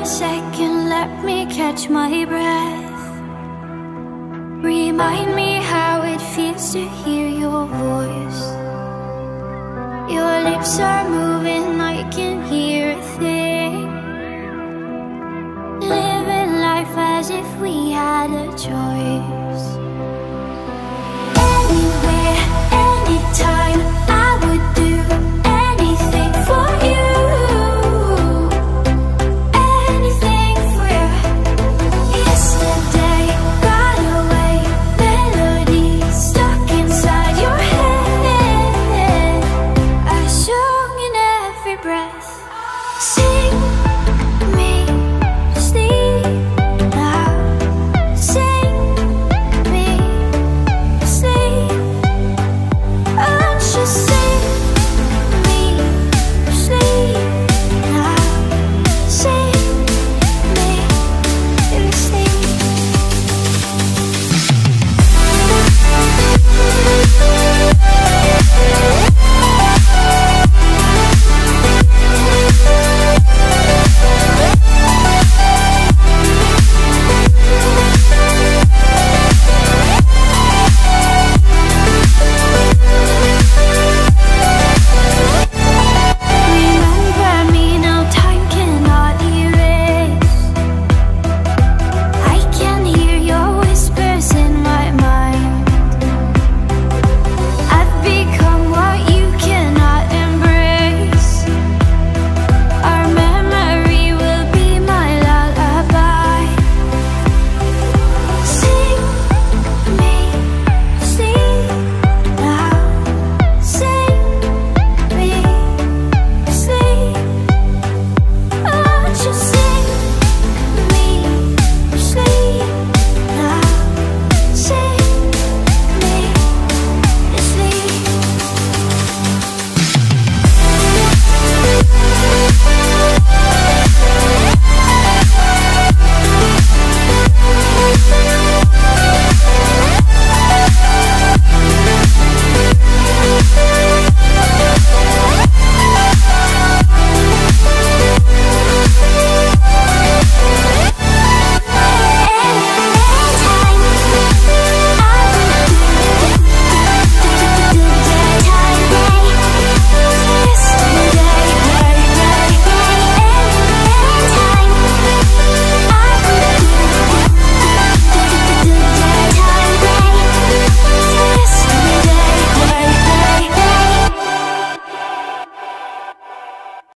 a second, let me catch my breath. Remind me how it feels to hear your voice. Your lips are moving, I can hear a thing. Living life as if we had a choice. Anywhere, anytime.